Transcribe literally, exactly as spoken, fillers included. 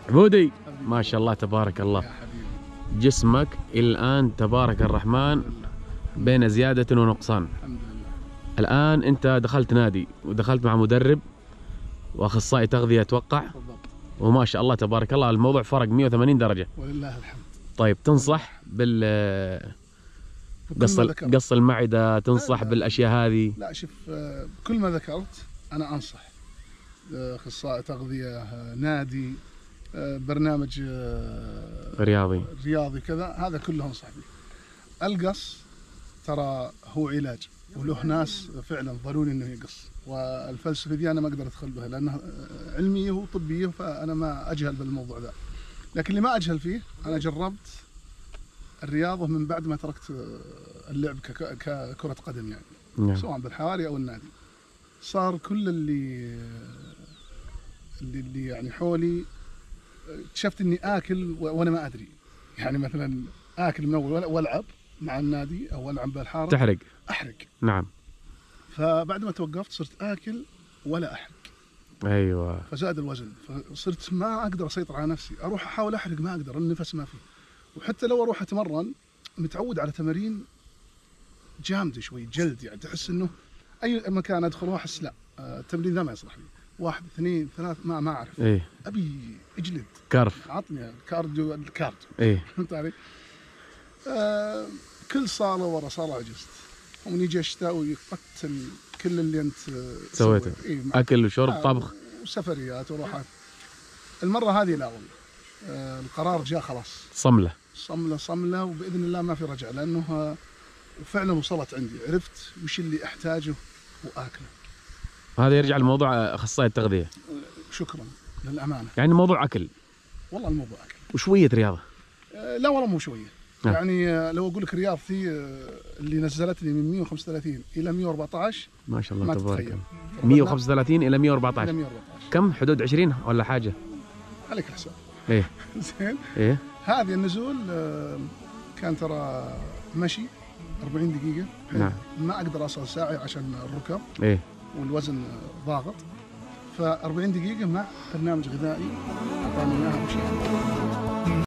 عبودي ما شاء الله تبارك الله، يا حبيبي. جسمك الآن تبارك الرحمن بين زيادة ونقصان. الحمد لله. الآن أنت دخلت نادي ودخلت مع مدرب وأخصائي تغذية أتوقع، بالضبط. وما شاء الله تبارك الله الموضوع فرق مئة وثمانين درجة. ولله الحمد. طيب تنصح بال بكل قص ما ال- ذكرت. قص المعدة، تنصح لا، لا. بالأشياء هذه؟ لا شوف، آه، بكل ما ذكرت أنا أنصح. آه، أخصائي تغذية، آه، نادي، آه، برنامج آه، رياضي. رياضي كذا، هذا كله أنصح به. القص ترى هو علاج، وله ناس فعلا ضروري انه يقص، والفلسفه دي انا ما اقدر ادخل بها لانها علميه وطبيه، فانا ما اجهل بالموضوع ذا. لكن اللي ما اجهل فيه، انا جربت الرياضه من بعد ما تركت اللعب كك- ككره قدم يعني، نعم. سواء بالحواري او النادي. صار كل اللي اللي, اللي يعني حولي، اكتشفت اني اكل و- وانا ما ادري. يعني مثلا اكل من اول والعب مع النادي او العب بالحاره تحرق. احرق. نعم. فبعد ما توقفت صرت اكل ولا احرق، أيوة. فزاد الوزن، فصرت ما اقدر اسيطر على نفسي، اروح احاول احرق ما اقدر، النفس ما فيه. وحتى لو اروح اتمرن متعود على تمارين جامده شوي، جلد يعني، تحس انه اي مكان ادخله احس لا، آه، التمرين ذا ما يصلح لي. واحد اثنين ثلاث ما ما اعرف. إيه. ابي اجلد، كرف. عطني الكارديو الكارديو. إيه. فهمت علي؟ آه، كل صاله ورا صاله عجزت، ومن يجي الشتاء ويقتل كل اللي انت سويته. إيه، أكل وشرب آه، طبخ. وسفريات وروحات. المره هذه لا والله، آه، القرار جاء خلاص، صملة. صمله صمله، وباذن الله ما في رجع، لانه آه، فعلا وصلت عندي، عرفت وش اللي احتاجه واكله. هذا يرجع لموضوع أخصائي التغذية، شكرا للامانه. يعني موضوع أكل والله الموضوع اكل. وشوية رياضة. آه، لا والله مو شويه. نعم. يعني آه، لو اقول لك رياضتي آه، اللي نزلتني من مئة وخمسة وثلاثين الى مئة وأربعة عشر، ما شاء الله ما تبارك تتخيل. الله. مئة وخمسة وثلاثين إلى مئة وأربعة الى عشر. مئة وأربعة عشر كم؟ حدود عشرين ولا حاجة؟ عليك الحساب. إيه. زين. إيه. هذه النزول آه، كان ترى مشي أربعين دقيقة. نعم. ما أقدر أصل ساعة عشان الركب إيه. والوزن آه، ضاغط، ف أربعين دقيقة مع برنامج غذائي أعطاني إياها وشيء.